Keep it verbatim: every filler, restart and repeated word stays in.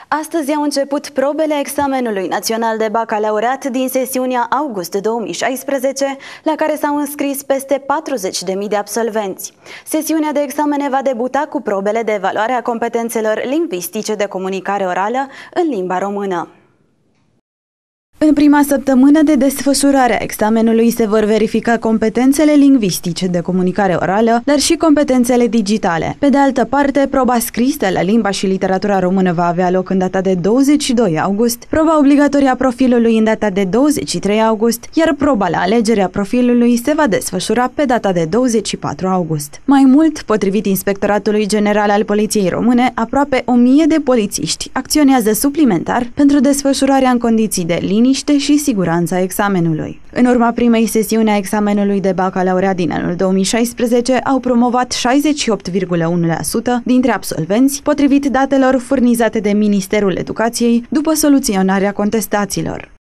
Astăzi au început probele examenului național de bacalaureat din sesiunea august două mii șaisprezece, la care s-au înscris peste patruzeci de mii de absolvenți. Sesiunea de examene va debuta cu probele de evaluare a competențelor lingvistice de comunicare orală în limba română. În prima săptămână de desfășurare a examenului se vor verifica competențele lingvistice de comunicare orală, dar și competențele digitale. Pe de altă parte, proba scrisă la limba și literatura română va avea loc în data de douăzeci și doi august, proba obligatorie a profilului în data de douăzeci și trei august, iar proba la alegerea profilului se va desfășura pe data de douăzeci și patru august. Mai mult, potrivit Inspectoratului General al Poliției Române, aproape o mie de polițiști acționează suplimentar pentru desfășurarea în condiții de liniște și siguranța examenului. În urma primei sesiuni a examenului de bacalaureat din anul două mii șaisprezece au promovat șaizeci și opt virgulă unu la sută dintre absolvenți, potrivit datelor furnizate de Ministerul Educației după soluționarea contestațiilor.